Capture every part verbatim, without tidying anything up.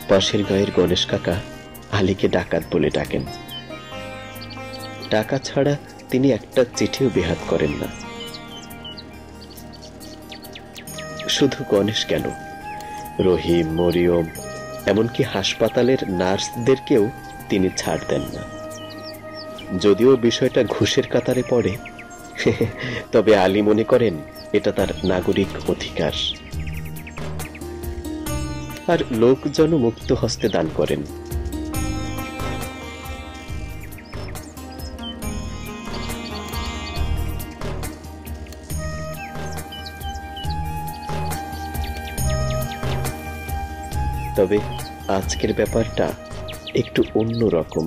পাশের গায়ের গণেশ কাকা আলীকে ডাকাত বলে ডাকেন। টাকা ছাড়া তিনি একটা চিঠিও বেহাত করেন না। শুধু গণেশ কেন, রহিম, মরিয়ম, এমনকি হাসপাতালের নার্সদেরকেও তিনি ছাড় দেন না। যদিও বিষয়টা ঘুষের কাতারে পড়ে, তবে আলী মনে করেন এটা তার নাগরিক অধিকার। আর লোকজন মুক্ত হস্তে দান করেন। তবে আজকের ব্যাপারটা একটু অন্য রকম।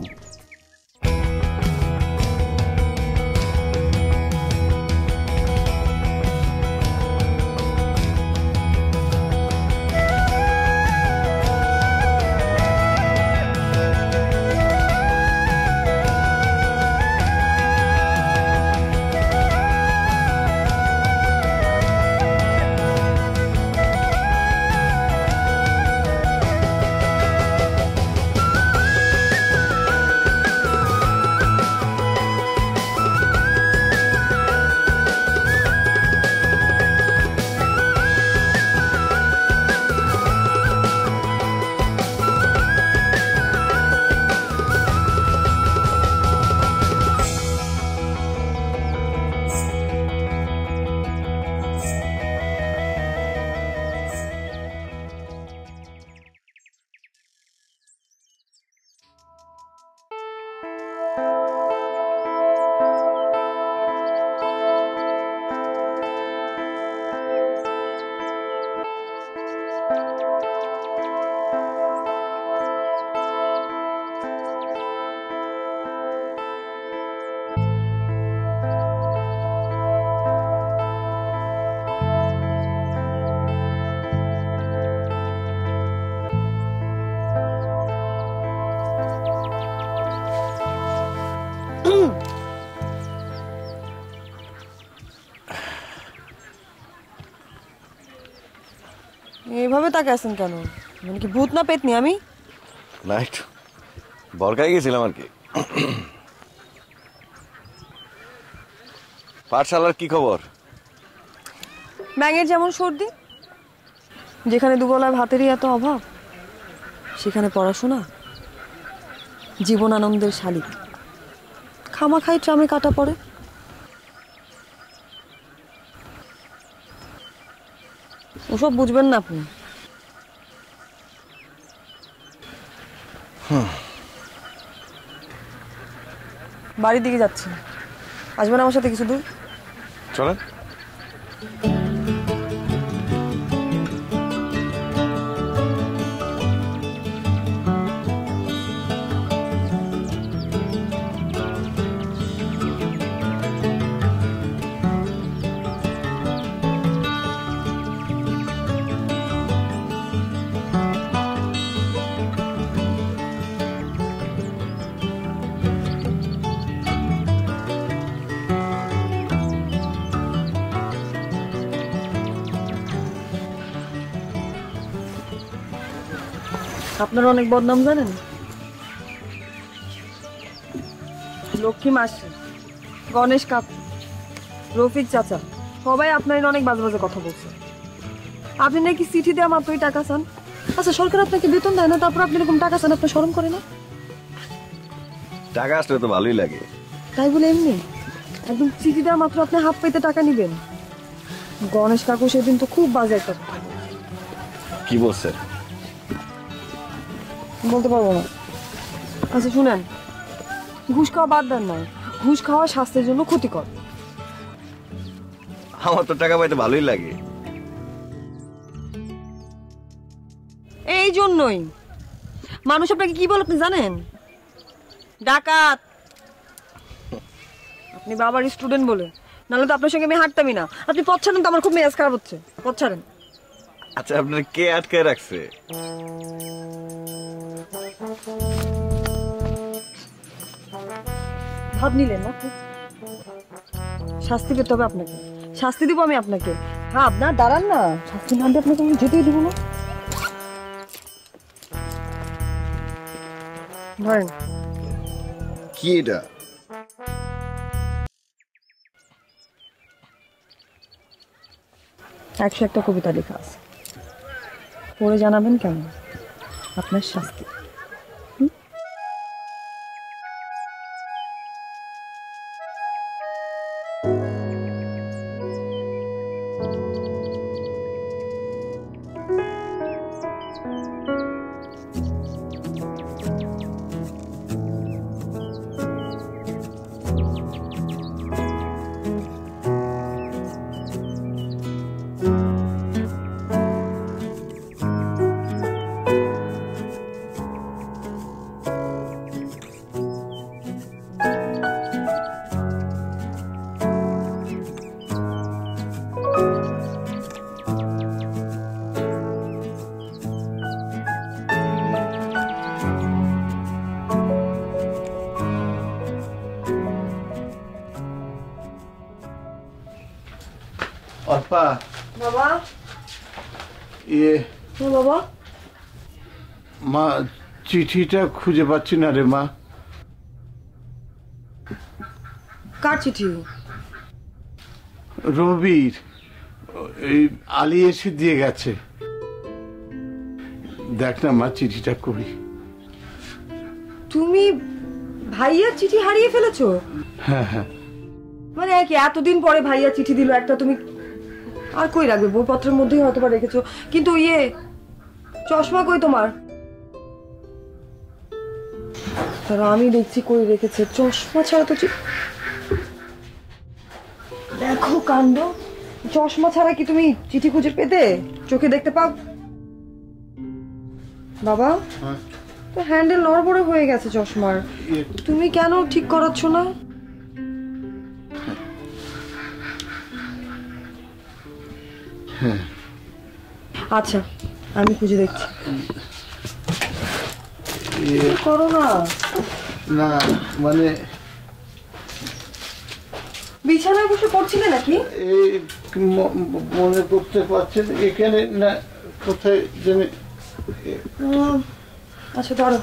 এইভাবে তাকে আছেন কেন? মানে কি ভূত না পেতনি? আমি না, একটু বরকাই গেছিলাম আর কি। পাঠশালার কি খবর? ব্যাঙের যেমন সর্দি, যেখানে দুবেলায় ভাতেরই এত অভাব, সেখানে পড়াশোনা জীবন আনন্দের শালিক। খামাখাই ট্রামে কাটা পড়ে। ওসব বুঝবেন না আপনি। বাড়ির দিকে যাচ্ছি, আসবেন আমার সাথে কিছু দূর? চলেন। আপনার অনেক বদনাম জানেন? লক্ষ্মী মাসি, গণেশ কাকু, রফিক চাচা সবাই আপনার অনেক বাজে বাজে কথা বলছে। আপনি নাকি চিঠি দেওয়া মাত্রই টাকা চান। আচ্ছা, সরকার আপনাকে বেতন দেয় না, তারপর আপনি এরকম টাকা চান? আপনার শরম করে না? টাকা আসলে তো ভালোই লাগে। তাই বলে এমনি একদম চিঠি দেওয়া মাত্র আপনি হাত পেতে টাকা নিবেন? গণেশ কাকু সেদিন তো খুব বাজে একটা কথা। কি বলছেন? বলতে পারবো না। আচ্ছা শুনেন, ঘুষ খাওয়া বাদ দেন না। ঘুষ খাওয়া স্বাস্থ্যের জন্য ক্ষতিকর। আমার তো টাকা পাইতে ভালোই লাগে। এই জন্যই মানুষ আপনাকে কি বলে আপনি জানেন? ডাকাত। আপনি বাবার স্টুডেন্ট বলে, নাহলে তো আপনার সঙ্গে আমি হাঁটতামই না। আপনি পথ ছাড়েন তো আমার খুব মেজাজ খারাপ হচ্ছে। পথ ছাড়েন। আচ্ছা, আপনার কে আটকায় রাখছে? ভাব নিলেন না? শাস্তি পেতে হবে আপনাকে। শাস্তি দিব আমি আপনাকে। হ্যাঁ, আপনার দাঁড়ান না। শাস্তি না দিয়ে আপনাকে আমি যেতেই দিব না। ধরেন। কি এটা? একশো একটা কবিতা লেখা আছে, পড়ে জানাবেন কেমন আপনার শাস্তি। অর্পা, বাবা, ইয়ে ও বাবা, মা চিঠিটা খুঁজে পাচ্ছি না রে মা। কার চিঠি? রবির, এই আলী এসে দিয়ে গেছে। দেখ না মা চিঠিটা কবি। তুমি ভাইয়ার চিঠি হারিয়ে ফেলেছো? হ্যাঁ হ্যাঁ, মানে কি এতদিন পরে ভাইয়া চিঠি দিল একটা, তুমি আর কই রাখবে? বইপত্রের মধ্যেই হয়তো বা রেখেছো, কিন্তু ইয়ে চশমা কই তোমার? তারা আমি দেখছি কই রেখেছে, চশমা ছাড়া তো চি- দেখো কাণ্ড, চশমা ছাড়া কি তুমি চিঠি খুঁজে পেতে? চোখে দেখতে পাও? বাবা, হ্যাঁ। তো হ্যান্ডেল নড়বড়ে হয়ে গেছে চশমার, ইয়ে, তুমি কেন ঠিক করাচ্ছ না? আচ্ছা, আমি খুঁজে দেখছি। ইয়ে, করো না, না মানে বিছানায় বসে পড়ছিলে নাকি? এই ম- মনে করতে পারছেন এখানে না কোথায় জানি। উম, আচ্ছা ধরো।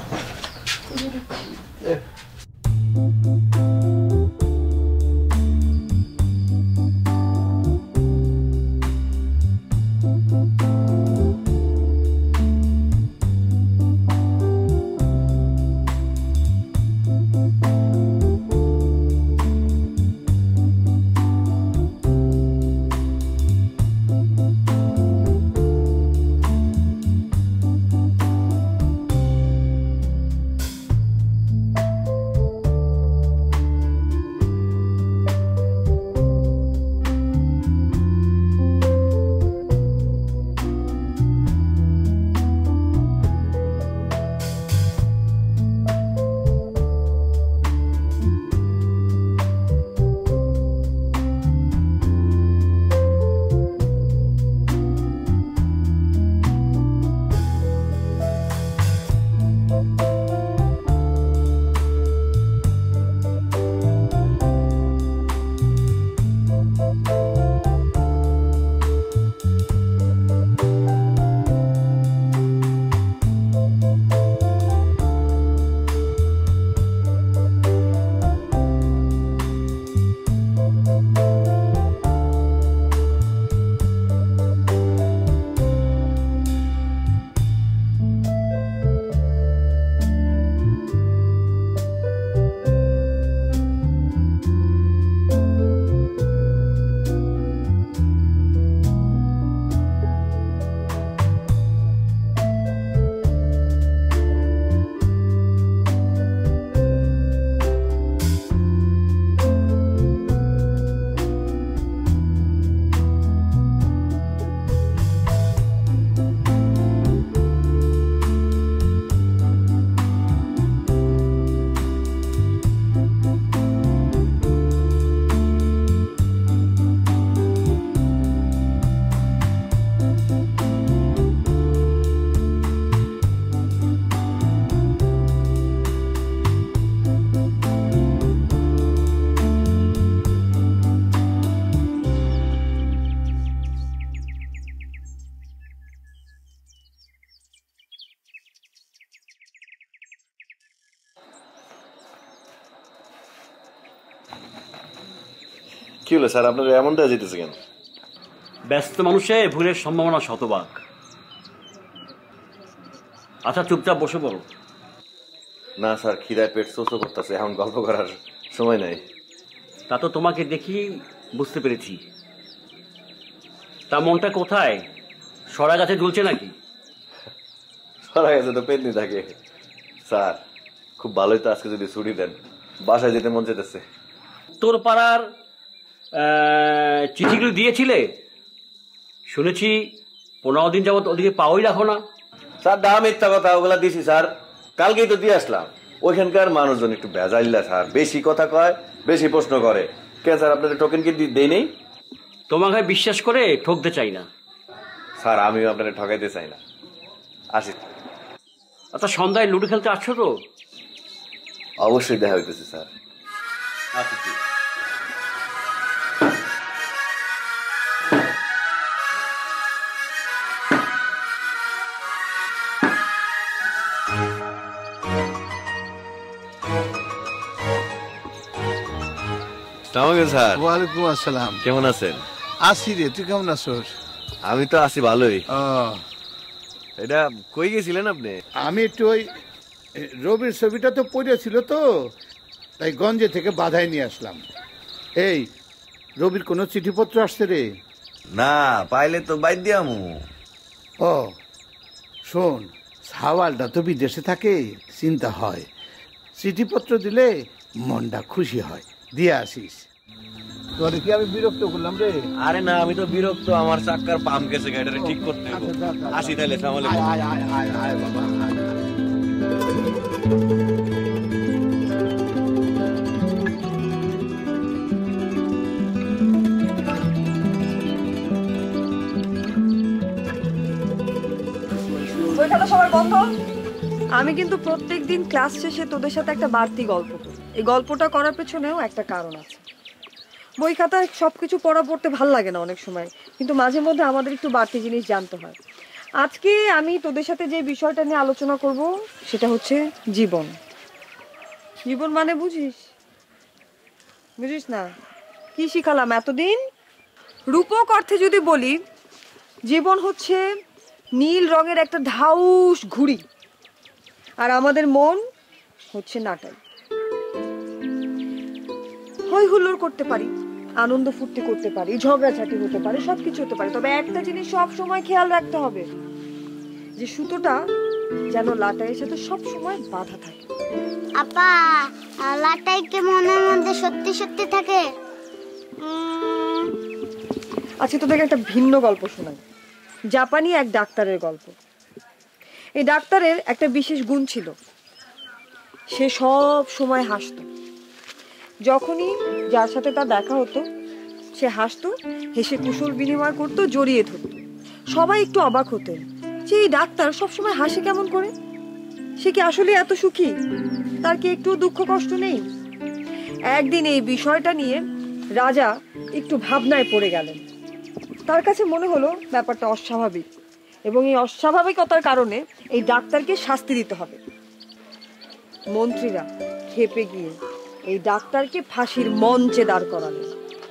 কি হলো স্যার, আপনার এমন দেওয়া যেতেছে কেন? ব্যস্ত মানুষে ভুলের সম্ভাবনা শতভাগ। আচ্ছা চুপচাপ বসে পড়ো। না স্যার, খিদায় পেট চোচো করতেছে, এখন গল্প করার সময় নাই। তা তো তোমাকে দেখি বুঝতে পেরেছি। তা মনটা কোথায়? সরা গাছে ঝুলছে নাকি? সরা গেছে তো পেটনি থাকে। স্যার খুব ভালোই তো, আজকে যদি ছুটি দেন বাসায় যেতে মন যেতেছে। তোর পাড়ার আহ, চিঠিগুলো দিয়েছিলে? শুনেছি পনেরো দিন যাবত ওদিকে পাওয়াই রাখো না। স্যার দাম মিথ্যা কথা, ওগুলা দিছি স্যার, কালকেই তো দিয়ে আসলাম। ওইখানকার মানুষজন একটু বেজাইল্লা স্যার, বেশি কথা কয়, বেশি প্রশ্ন করে। কে স্যার আপনাদের টোকেন কি দেই নেই? তোমাকে বিশ্বাস করে ঠকতে চাই না। স্যার আমিও আপনাদের ঠকাইতে চাই না, আসি। আচ্ছা সন্ধ্যায় লুডো খেলতে আসছো তো? অবশ্যই দেখা হইতেছে স্যার। আচ্ছা ঠিক। স্যার ওয়ালাইকুম আসসালাম। কেমন আছেন? আসি রে, তুই কেমন আছোস? আমি তো আছি ভালোই। ও, এটা কই গেছিলেন আপনি? আমি একটু ওই এ, রবির ছবিটা তো পড়েছিল তো, তাই গঞ্জে থেকে বাধাই নিয়ে আসলাম। এই রবির কোনো চিঠিপত্র আসছে রে? না পাইলে তো বাইর দিয়ামু। ও শোন, সাওয়ালটা তো বিদেশে থাকে, চিন্তা হয়, চিঠিপত্র দিলে মনটা খুশি হয়, দিয়ে আসিস। তোরে কি আমি বিরক্ত করলাম রে? আরে না, আমি তো বিরক্ত, আমার চাক্কার পাম্প গেছে, গাড়িটা ঠিক করতে হবে। আচ্ছা, যা, যা, যা। আসি তাহলে, সালাম আয় আলাইকুম। আয় আয় আয় আয় বাবা আয়। বই খাতা সবার বন্ধ। আমি কিন্তু প্রত্যেক দিন ক্লাস শেষে তোদের সাথে একটা বাড়তি গল্প করি। এই গল্পটা করার পেছনেও একটা কারণ আছে। বই খাতায় সবকিছু পড়া পড়তে ভাল লাগে না অনেক সময়, কিন্তু মাঝে মধ্যে আমাদের একটু বাড়তি জিনিস জানতে হয়। আজকে আমি তোদের সাথে যে বিষয়টা নিয়ে আলোচনা করব সেটা হচ্ছে জীবন। জীবন মানে বুঝিস? বুঝিস না? কি শিখালাম এতদিন? রূপক অর্থে যদি বলি, জীবন হচ্ছে নীল রঙের একটা ধাউস ঘুড়ি, আর আমাদের মন হচ্ছে নাটাই। হই হুল্লোড় করতে পারি, আনন্দ ফুর্তি করতে পারি, ঝগড়াঝাটি হতে পারে, সবকিছু হতে পারে, তবে একটা জিনিস সব সময় খেয়াল রাখতে হবে, যে সুতোটা যেন লাটাইয়ের সাথে সব সময় বাঁধা থাকে। আপা, লাটাই কি মনের মধ্যে সত্যি সত্যি থাকে? উম, আজকে তোদেরকে একটা ভিন্ন গল্প শোনাই, জাপানি এক ডাক্তারের গল্প। এই ডাক্তারের একটা বিশেষ গুণ ছিল, সে সব সময় হাসতো। যখনই যার সাথে তার দেখা হতো সে হাসতো, হেসে কুশল বিনিময় করতো, জড়িয়ে ধরতো। সবাই একটু অবাক হতেন যে এই ডাক্তার সবসময় হাসে কেমন করে, সে কি আসলে এত সুখী, তার কি একটু দুঃখ কষ্ট নেই? একদিন এই বিষয়টা নিয়ে রাজা একটু ভাবনায় পড়ে গেলেন। তার কাছে মনে হলো ব্যাপারটা অস্বাভাবিক, এবং এই অস্বাভাবিকতার কারণে এই ডাক্তারকে শাস্তি দিতে হবে। মন্ত্রীরা ক্ষেপে গিয়ে এই ডাক্তারকে ফাঁসির মঞ্চে দাঁড় করালেন।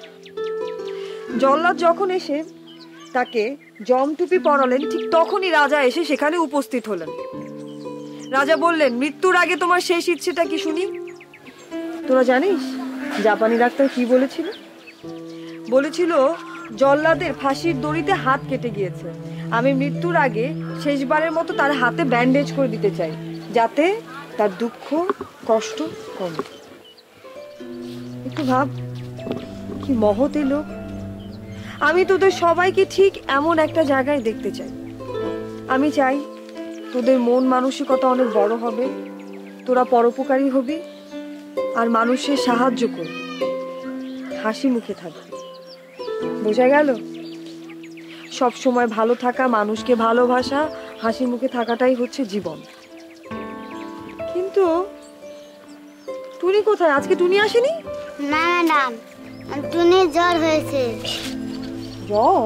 জল্লাদ যখন এসে তাকে জমটুপি পরালেন, ঠিক তখনই রাজা এসে সেখানে উপস্থিত হলেন। রাজা বললেন, মৃত্যুর আগে তোমার শেষ ইচ্ছেটা কি শুনি। তোরা জানিস জাপানি ডাক্তার কি বলেছিল? বলেছিল, জল্লাদের ফাঁসির দড়িতে হাত কেটে গিয়েছে, আমি মৃত্যুর আগে শেষবারের মতো তার হাতে ব্যান্ডেজ করে দিতে চাই, যাতে তার দুঃখ কষ্ট কমে। একটু ভাব, কি মহৎ এই লোক। আমি তোদের সবাইকে ঠিক এমন একটা জায়গায় দেখতে চাই। আমি চাই তোদের মন মানসিকতা অনেক বড় হবে, তোরা পরোপকারী হবি, আর মানুষের সাহায্য করবি, হাসি মুখে থাকবি। বোঝা গেল? সব সময় ভালো থাকা, মানুষকে ভালোবাসা, হাসি মুখে থাকাটাই হচ্ছে জীবন। কিন্তু টুনি কোথায়? আজকে টুনি আসেনি? না ম্যাডাম, টুনির জ্বর হয়েছে। জ্বর?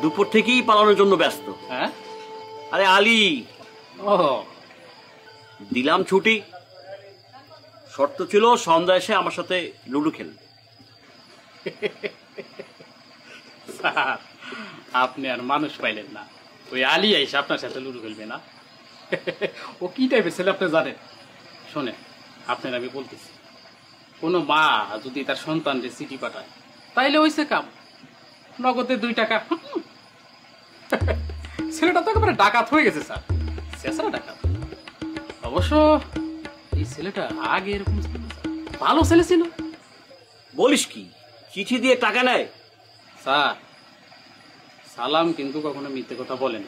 দুপুর থেকেই পালানোর জন্য ব্যস্ত। হ্যাঁ, আরে আলী, ও দিলাম ছুটি, শর্ত ছিল সন্ধ্যা এসে আমার সাথে লুডো খেল। স্যার, আপনি আর মানুষ পাইলেন না, ওই আলী আইসা আপনার সাথে লুডো খেলবে না? ও কি টাইপের ছেলে আপনি জানেন? শোনেন, আপনার আমি বলতেছি, কোনো মা যদি তার সন্তানকে চিঠি পাঠায় তাইলে হইছে কাম, নগদে দুই টাকা। ছেলেটা তো একেবারে ডাকাত হয়ে গেছে স্যার, শেষরা ডাকাত। অবশ্য এই ছেলেটা আগে এরকম ছিল না স্যার, ভালো ছেলে ছিল। বলিস কি, চিঠি দিয়ে টাকা নেয়? স্যার, সালাম কিন্তু কখনো মিথ্যে কথা বলেন।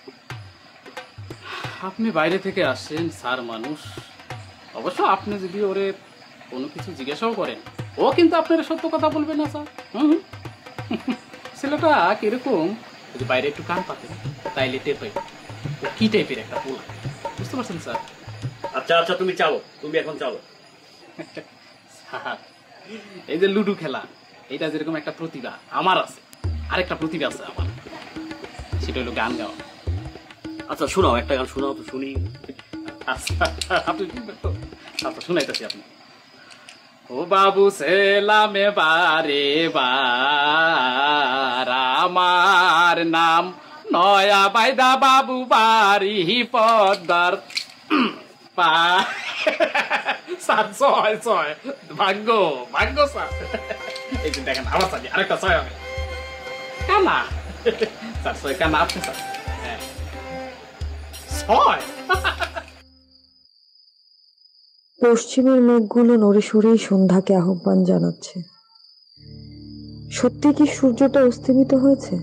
আপনি বাইরে থেকে আসছেন, স্যার মানুষ। অবশ্য আপনি যদি ওরে কোনো কিছু জিজ্ঞাসাও করেন, ও কিন্তু আপনার সত্য কথা বলবে না স্যার। হুম, ছেলেটা কিরকম যদি বাইরে একটু কান পাতেন তাইলে টের পাইব ও কি টাইপের একটা পোলা, বুঝতে পারছেন স্যার? আচ্ছা আচ্ছা, তুমি চালো, তুমি এখন চালো। স্যার, এই যে লুডো খেলা, এটা যেরকম একটা প্রতিভা আমার আছে, আরেকটা প্রতিভা আছে আমার, সেটা হলো গান গাওয়া। আচ্ছা শোনাও, একটা গান শোনাও তো শুনি। আচ্ছা, আপনি শুনবেন তো? আচ্ছা, শুনাইতেছি আপনি। ও বাবু সেলামে বারে বার, আমার নাম নয়া বাইদা বাবু বাড়ি পদ্মার পা। স্যার, ছয় ছয়, ভাগ্য ভাগ্য স্যার। এই যে দেখেন আমার সাথে আরেকটা ছয় হবে কানা। স্যার, ছয় কানা আপনি স্যার। হ্যাঁ, ছয়। পশ্চিমের মেঘগুলো নড়ে সরেই সন্ধ্যাকে আহ্বান জানাচ্ছে। সত্যি কি সূর্যটা অস্তমিত হয়েছে?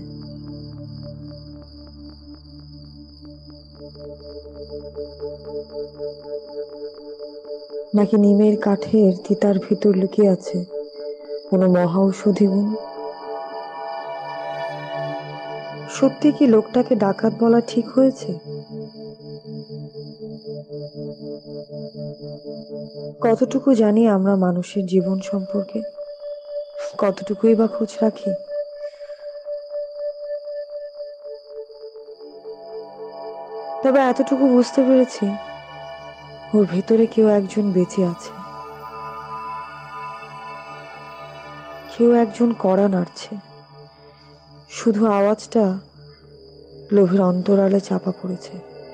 নাকি নিমের কাঠের তিতার ভিতর লুকিয়ে আছে কোনো মহা ঔষধি গুণ? সত্যি কি লোকটাকে ডাকাত বলা ঠিক হয়েছে? কতটুকু জানি আমরা মানুষের জীবন সম্পর্কে? কতটুকুই বা খোঁজ রাখি? তবে এতটুকু বুঝতে পেরেছি, ওর ভেতরে কেউ একজন বেঁচে আছে, কেউ একজন কড়া নাড়ছে। শুধু আওয়াজটা লোভের অন্তরালে চাপা পড়েছে।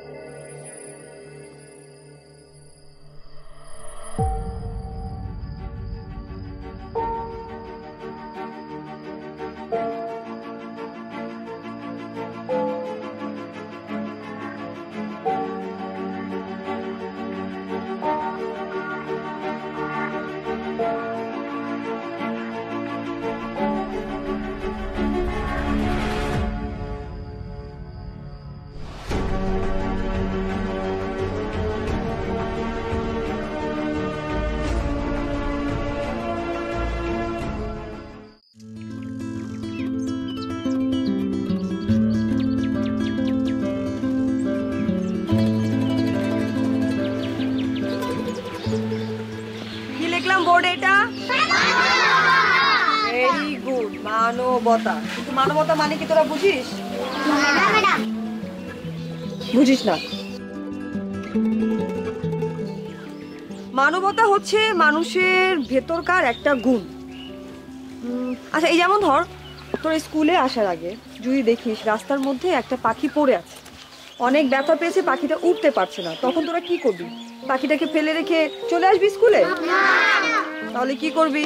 মানবতা, কিন্তু মানবতা মানে কি তোরা বুঝিস? বুঝিস না? মানবতা হচ্ছে মানুষের ভেতরকার একটা গুণ। আচ্ছা, এই যেমন ধর, তোর স্কুলে আসার আগে যদি দেখিস রাস্তার মধ্যে একটা পাখি পড়ে আছে, অনেক ব্যথা পেয়েছে, পাখিটা উঠতে পারছে না, তখন তোরা কি করবি? পাখিটাকে ফেলে রেখে চলে আসবি স্কুলে? তাহলে কি করবি?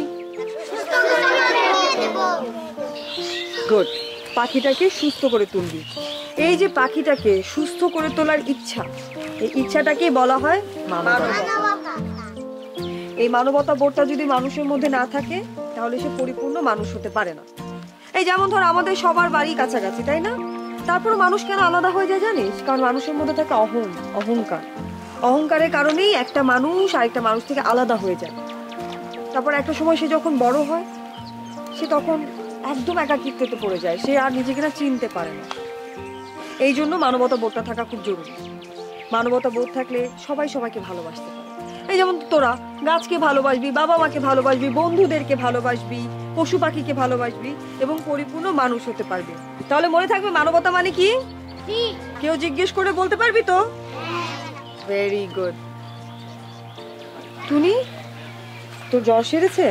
গুড, পাখিটাকে সুস্থ করে তুলবি। এই যে পাখিটাকে সুস্থ করে তোলার ইচ্ছা, এই ইচ্ছাটাকে বলা হয় মানবতা। এই মানবতা বোধটা যদি মানুষের মধ্যে না থাকে তাহলে সে পরিপূর্ণ মানুষ হতে পারে না। এই যেমন ধর, আমাদের সবার বাড়ি কাছাকাছি, তাই না? তারপর মানুষ কেন আলাদা হয়ে যায় জানিস? কারণ মানুষের মধ্যে থাকে অহং, অহংকার। অহংকারের কারণেই একটা মানুষ আরেকটা মানুষ থেকে আলাদা হয়ে যায়। তারপর একটা সময় সে যখন বড় হয়, সে তখন একদম একাকিত্বে পড়ে যায়, সে আর নিজেকে না চিনতে পারে না। এই জন্য মানবতা বোধটা থাকা খুব জরুরি। মানবতা বোধ থাকলে সবাই সবাইকে ভালোবাসতে পারে। এই যেমন তোরা গাছকে ভালোবাসবি, বাবা মাকে ভালোবাসবি, বন্ধুদেরকে ভালোবাসবি, পশু পাখিকে ভালোবাসবি এবং পরিপূর্ণ মানুষ হতে পারবি। তাহলে মনে থাকবে মানবতা মানে কি? কেউ জিজ্ঞেস করে বলতে পারবি তো? Very good. টুনি, তোর জ্বর সেরেছে?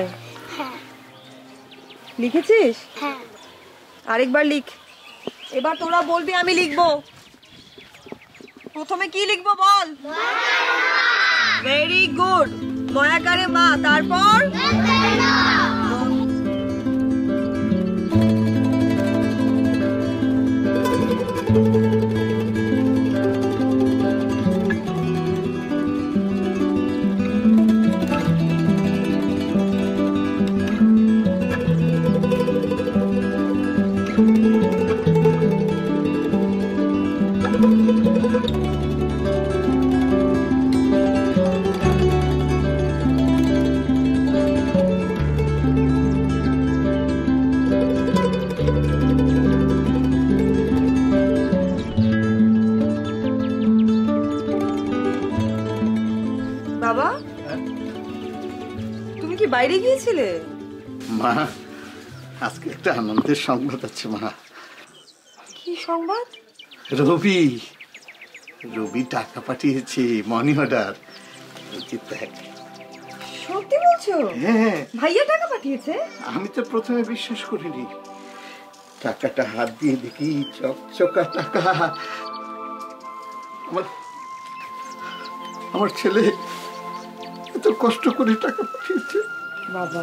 লিখেছিস? আরেকবার লিখ। এবার তোরা বলবি, আমি লিখবো। প্রথমে কি লিখবো বল? ভেরি গুড, ময়াকারে মা। তারপর বাবা, তুমি কি বাইরে গিয়েছিলে? মা, আজকে একটা আনন্দের সংবাদ আছে মা। কি সংবাদ? রবি রবি টাকা পাঠিয়েছে, মানি অর্ডার। সত্যি বলছো? হ্যাঁ, ভাইয়া টাকা পাঠিয়েছে? আমি তো প্রথমে বিশ্বাস করিনি। টাকাটা হাত দিয়ে দেখি চকচকা টাকা। আমার আমার ছেলে এত কষ্ট করে টাকা পাঠিয়েছে। বাবা,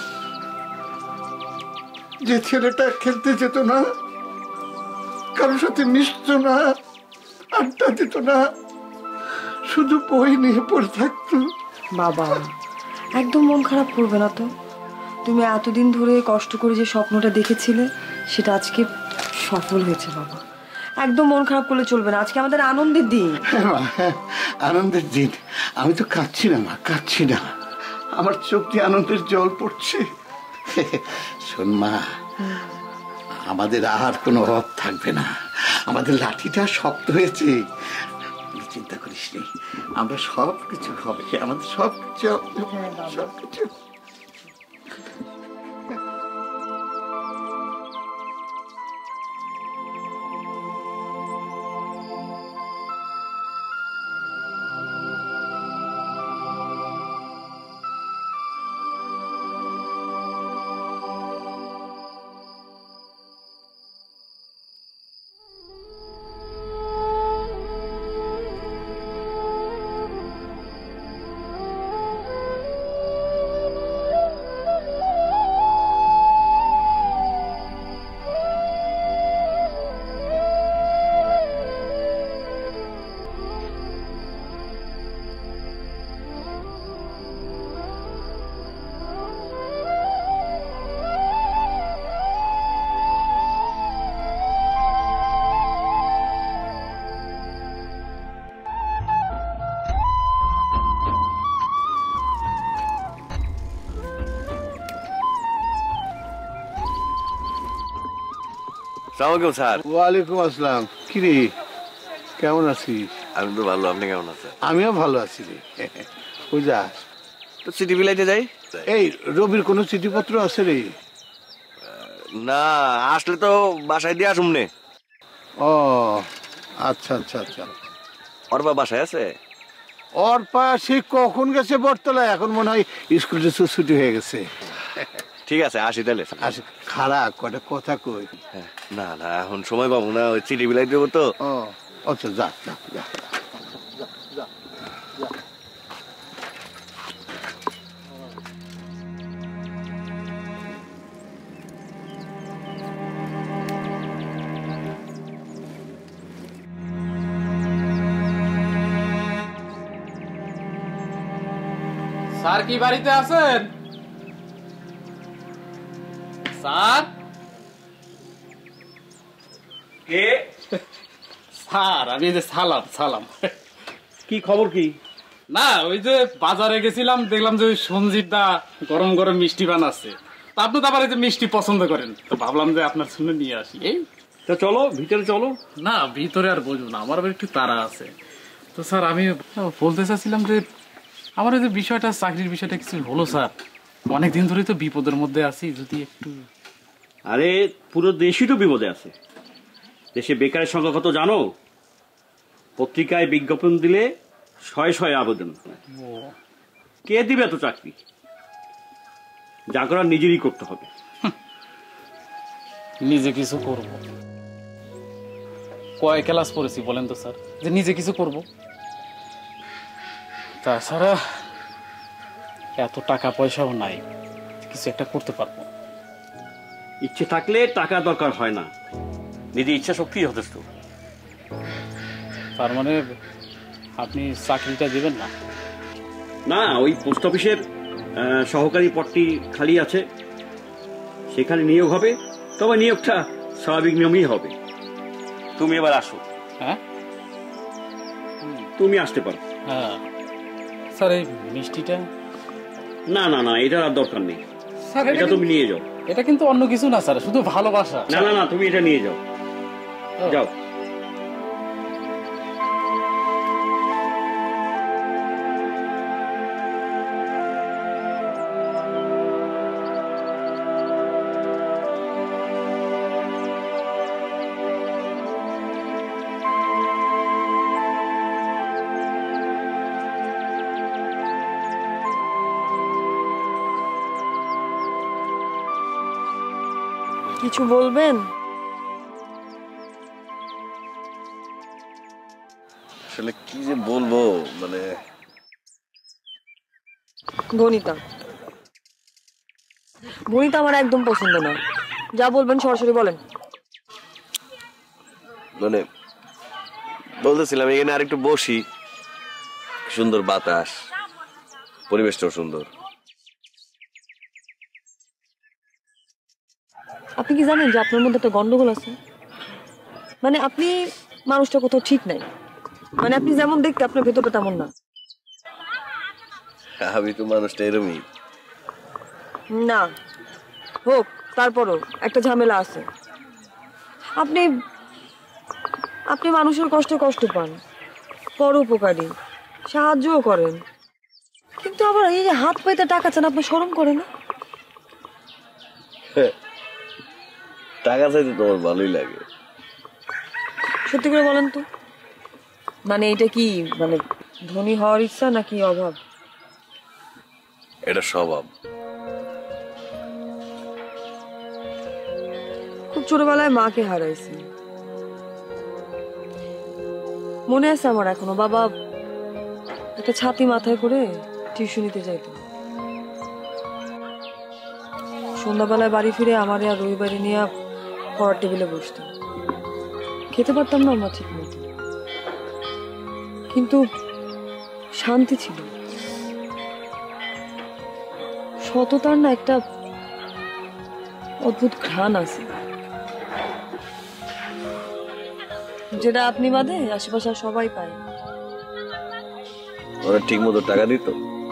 যে ছেলেটা খেলতে যেত না, কারোর সাথে মিশত না, আড্ডা দিত না, শুধু বই নিয়ে পড়ে থাকতো। বাবা একদম মন খারাপ করবে না তো। তুমি এতদিন ধরে কষ্ট করে যে স্বপ্নটা দেখেছিলে সেটা আজকে সফল হয়েছে বাবা। একদম মন খারাপ করলে চলবে না, আজকে আমাদের আনন্দের দিন। হ্যাঁ মা, হ্যাঁ, আনন্দের দিন। আমি তো কাঁদছি না মা, কাঁদছি না, আমার চোখ দিয়ে আনন্দের জল পড়ছে। শোন মা, আমাদের আর কোনো অভাব থাকবে না। আমাদের লাঠিটা শক্ত হয়েছে, চিন্তা করিস নি, আমরা সব কিছু হবে, আমাদের সব কিছু সব কিছু। স্যার। ওয়ালাইকুম আসসালাম। কি রে, কেমন আছিস? আমি তো ভালো, আপনি কেমন আছেন? আমিও ভালো আছি রে। ওই যাস তো চিঠি বিলাইতে যাই। এই রবির কোনো চিঠিপত্র আছে রে? না, আসলে তো বাসায় দিয়ে আসুন নে। ও আচ্ছা আচ্ছা আচ্ছা। ওর বা বাসায় আছে? ওর পা সে কখন গেছে বটতলায়, এখন মনে হয় স্কুল ছুটি হয়ে গেছে। ঠিক আছে, আসি তাহলে। আচ্ছা, খারাপ কটা কথা কই। না না, এখন সময় পাবো না, ওই চিঠি বিলাই দেবো তো। ও আচ্ছা, যা যা যা। স্যার কি বাড়িতে আছেন? স্যার? কে? স্যার আমি এই যে সালাম সালাম। কি খবর কি? না, ওই যে বাজারে গেছিলাম, দেখলাম যে ওই সঞ্জীব দা গরম গরম মিষ্টি বানাচ্ছে। তা আপনি তো আবার এই যে মিষ্টি পছন্দ করেন, তো ভাবলাম যে আপনার জন্য নিয়ে আসি। এই তো চলো ভিতরে চলো। না, ভিতরে আর বলবো না, আমার আবার একটু তাড়া আছে। তো স্যার আমি বলতে চাচ্ছিলাম যে আমার ওই যে বিষয়টা, চাকরির বিষয়টা কিছু হলো স্যার। অনেকদিন ধরেই তো বিপদের মধ্যে আছি, যদি একটু। আরে পুরো দেশই তো বিপদে আছে। দেশে বেকারের সংখ্যা কত জানো? পত্রিকায় বিজ্ঞাপন দিলে শয়ে শয়ে আবেদন। কে দিবে এত চাকরি? যা করার নিজেরই করতে হবে। নিজে কিছু করব, কয় ক্লাস পড়েছি বলেন তো স্যার যে নিজে কিছু করব? তাছাড়া এত টাকা পয়সাও নাই কিছু একটা করতে পারবো। ইচ্ছে থাকলে টাকা দরকার হয় না, নিজের ইচ্ছা শক্তি যথেষ্ট। তার মানে আপনি চাকরিটা দিবেন না? না, ওই পোস্ট অফিসের আহ, সহকারী পদটি খালি আছে, সেখানে নিয়োগ হবে। তবে নিয়োগটা স্বাভাবিক নিয়মেই হবে। তুমি এবার আসো। হ্যাঁ, তুমি আসতে পারো। হ্যাঁ স্যার, এই মিষ্টিটা। না না না, এটার আর দরকার নেই। স্যার এটা তুমি নিয়ে যাও। এটা কিন্তু অন্য কিছু না স্যার, শুধু ভালোবাসা। না না না, তুমি এটা নিয়ে যাও, যাও। কিছু বলবেন? আসলে কি যে বলবো, মানে বনিতা বনিতা আমার একদম পছন্দ না। যা বলবেন সরাসরি বলেন। মানে বলতেছিলাম এখানে আর একটু বসি, সুন্দর বাতাস, পরিবেশটাও সুন্দর। আপনি কি জানেন যে আপনার মধ্যে একটা গন্ডগোল আছে? মানে আপনি মানুষটা কোথাও ঠিক নাই। মানে আপনি যেমন দেখতে আপনার ভেতরটা তেমন না। আমি তো মানুষটা এরমই। না হোক, তারপরও একটা ঝামেলা আছে। আপনি আপনি মানুষের কষ্টে কষ্ট পান, পরোপকারী, সাহায্যও করেন, কিন্তু আবার এই যে হাত পাইতে টাকা চান, আপনার শরম করে না? টাকা চাইতে তোমার ভালোই লাগে। সত্যি করে বলেন তো, মানে এটা কি মানে ধনী হওয়ার ইচ্ছা নাকি অভাব? এটা স্বভাব। খুব ছোটবেলায় মাকে হারাইছি। মনে আছে আমার এখনো, বাবা একটা ছাতি মাথায় করে টিউশনিতে যাইত। সন্ধ্যাবেলায় বাড়ি ফিরে আমার আর রবিবারে নিয়ে পড়ার টেবিলে বসতাম। খেতে পারতাম না আমরা ঠিক মতো, কিন্তু শান্তি ছিল। সততার না একটা অদ্ভুত ঘ্রাণ আছে, যেটা আপনি বাদে আশেপাশে সবাই পায়। ওরা ঠিক মতো টাকা দিত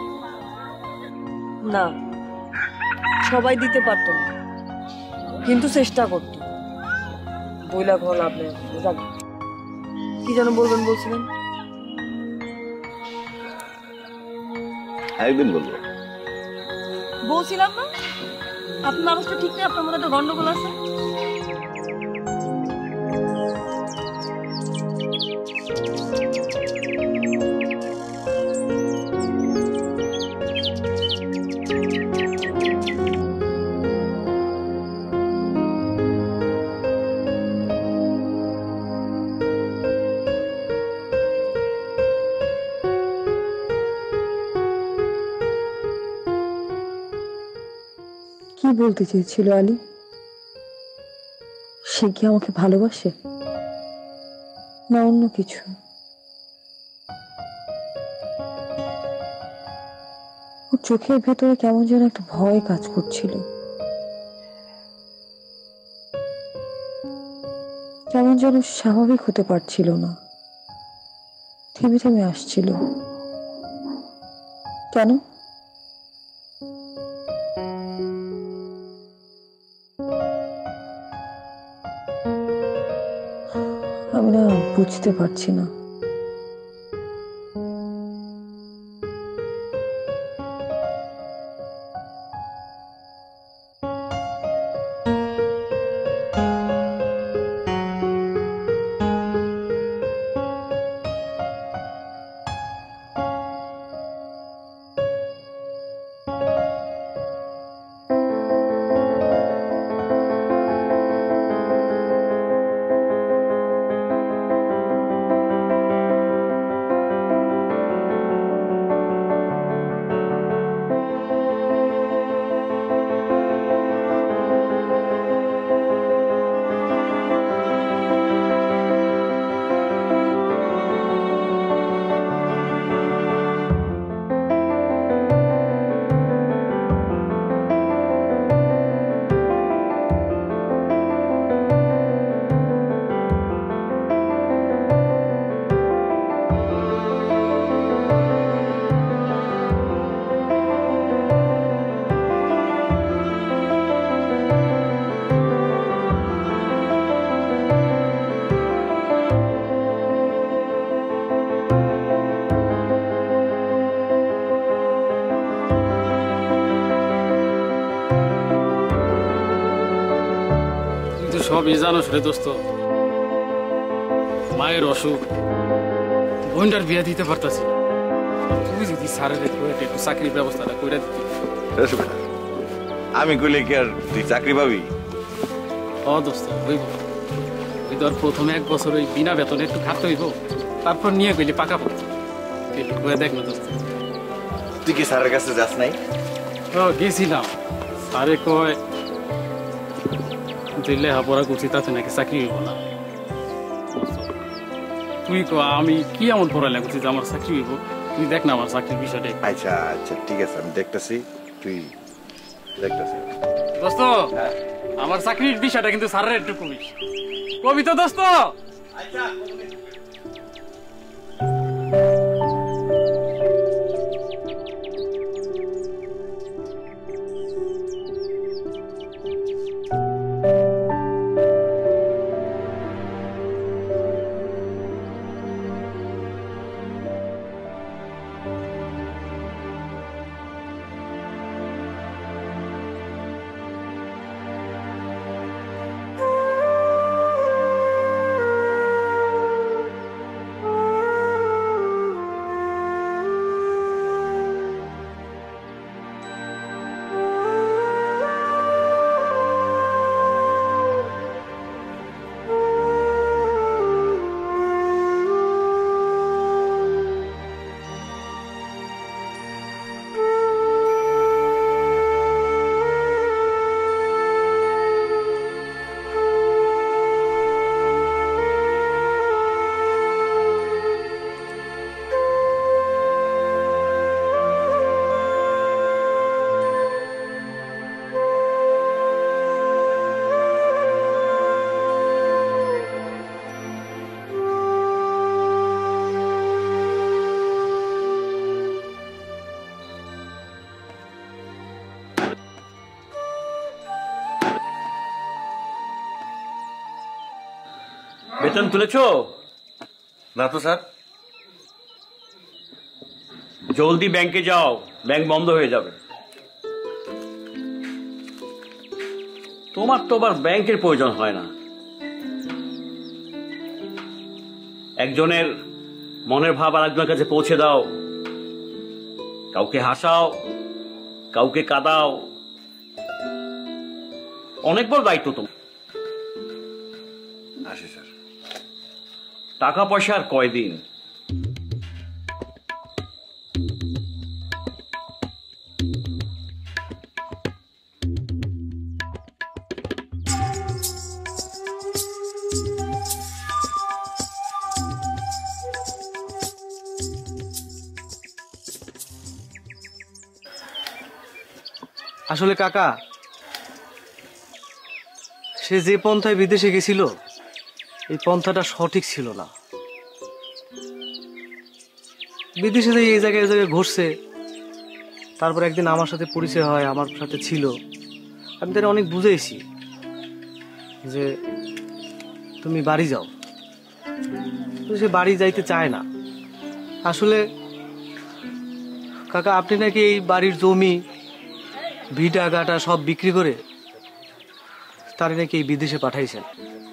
না, সবাই দিতে পারত না, কিন্তু চেষ্টা করত। বইলা ঘর লাভ নেই। কি যেন বলবেন বলছিলেন? একদিন বলবো। বলছিলাম না আপনি মানুষটা ঠিক নেই, আপনার মধ্যে একটা গন্ডগোল আছে। কি বলতে চেয়েছিল আলী? সে কি আমাকে ভালোবাসে না অন্য কিছু? ওর চোখের ভেতরে কেমন যেন একটা ভয় কাজ করছিল, কেমন যেন স্বাভাবিক হতে পারছিল না, থেমে থেমে আসছিল। কেন? আমি না বুঝতে পারছি না। সবই জানো রে দোস্ত, মায়ের অসুখ, বোনটার বিয়ে দিতে পারতাছি। তুই যদি স্যারের একটু চাকরির ব্যবস্থাটা করে দিতি। আমি কইলে কি আর তুই চাকরি পাবি? ও দোস্ত হইব, ওই তো আর প্রথমে এক বছর ওই বিনা বেতনে একটু খাটতে হইব, তারপর নিয়ে গেলি পাকা পড়তো। দেখ না দোস্ত, তুই কি স্যারের কাছে যাস নাই? ও গেছিলাম, স্যারে কয় তুই লেখাপড়া করছি তাতে নাকি চাকরি হইব না। তুই কো আমি কি এমন পড়ালেখা করছি যে আমার চাকরি হইব? তুই দেখ না আমার চাকরির বিষয়টা। আচ্ছা আচ্ছা ঠিক আছে, আমি দেখতেছি, তুই দেখতেছি। দোস্ত আমার চাকরির বিষয়টা কিন্তু স্যারের একটু কমিস, কবি তো দোস্ত। আচ্ছা বেতন তুলেছ? না তো স্যার। জলদি ব্যাংকে যাও, ব্যাংক বন্ধ হয়ে যাবে। তোমার তো আবার ব্যাংকের প্রয়োজন হয় না। একজনের মনের ভাব আর একজনের কাছে পৌঁছে দাও, কাউকে হাসাও, কাউকে কাঁদাও, অনেক বড় দায়িত্ব তোমার। আসি স্যার। টাকা পয়সা আর কয়দিন? আসলে কাকা, সে যে পন্থায় বিদেশে গেছিল এই পন্থাটা সঠিক ছিল না। বিদেশে যে এই জায়গায় এই জায়গায় ঘুরছে, তারপর একদিন আমার সাথে পরিচয় হয়, আমার সাথে ছিল। আমি তারা অনেক বুঝেছি যে তুমি বাড়ি যাও, সে বাড়ি যাইতে চায় না। আসলে কাকা, আপনি নাকি এই বাড়ির জমি ভিটা গাটা সব বিক্রি করে তার নাকি এই বিদেশে পাঠাইছেন।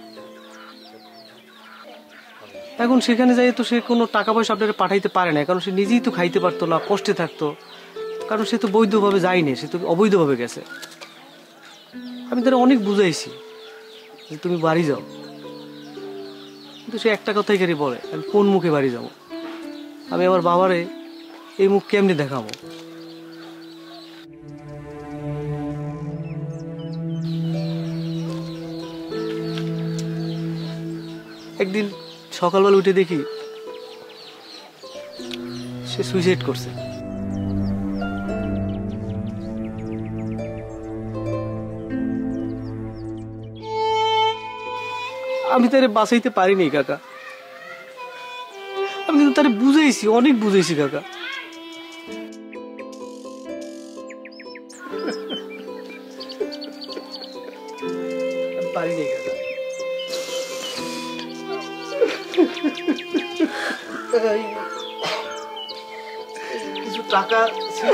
এখন সেখানে যাই তো সে কোনো টাকা পয়সা আপনারা পাঠাইতে পারে না, কারণ সে নিজেই তো খাইতে পারতো না, কষ্টে থাকতো, কারণ সে তো বৈধভাবে যায়নি, সে তো অবৈধভাবে গেছে। আমি তারা অনেক বুঝাইছি যে তুমি বাড়ি যাও, কিন্তু সে একটা কথাই খালি বলে, আমি কোন মুখে বাড়ি যাবো? আমি আমার বাবারে এই মুখ কেমনি দেখাবো? একদিন সকালবেলা উঠে দেখি সে সুইসাইড করছে। আমি তারে বাঁচাইতে পারিনি কাকা, আমি কিন্তু তারে বুঝাইছি, অনেক বুঝাইছি কাকা। পারিনি কাকা। কিছু টাকা ছিল,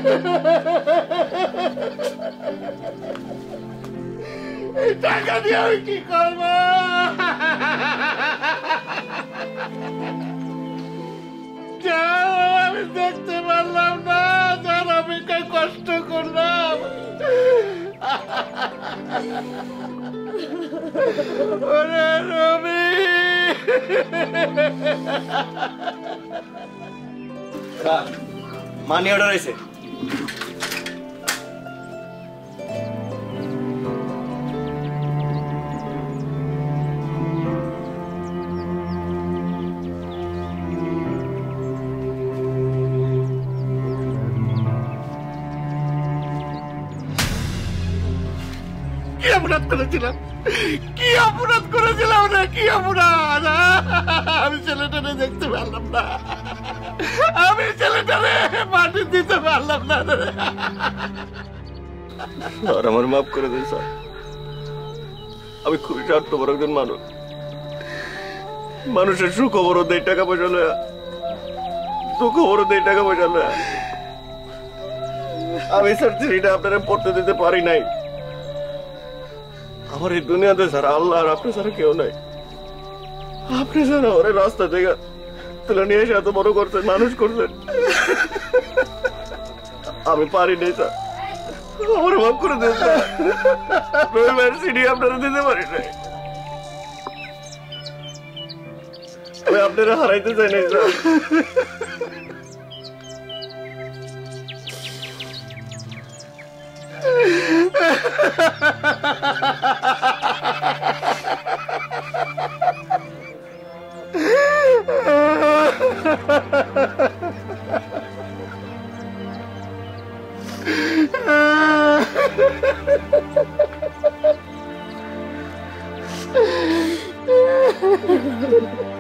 এই টাকা দিয়ে আমি কি করবো? আমি দেখতে পারলাম না, যার আমি কষ্ট করলাম। ওরে রবি, মানি অর্ডার হয়েছে। কি অপরাধ করেছিলাম? কি অপরাধ করেছিলাম না? কি অপরাধ? আমি ছেলেটারে দেখতে পারলাম না, আমি ছেলেটারে মাটি দিতে পারলাম না। আর আমার মাফ করে দিন স্যার, আমি খুবই স্বার্থপর একজন মানুষ। মানুষের সুখবরও দেয় টাকা পয়সা লয়া, দুঃখবরও দেয় টাকা পয়সা লয়া। আমি স্যার চিঠিটা আপনারা পড়তে দিতে পারি নাই। আমার এই দুনিয়াতে স্যার আল্লাহ আর আপনি স্যার কেউ নাই। আপনি স্যার আমার রাস্তা থেকে তুলে নিয়ে এসে এত বড় করছেন, মানুষ করছেন। আমি পারি নাই স্যার, আমার মাফ করে দেন স্যার। রবিবার সিডি আপনারা দিতে পারি নাই, আমি আপনারা হারাইতে চাই নাই sir. Ha ha ha ha!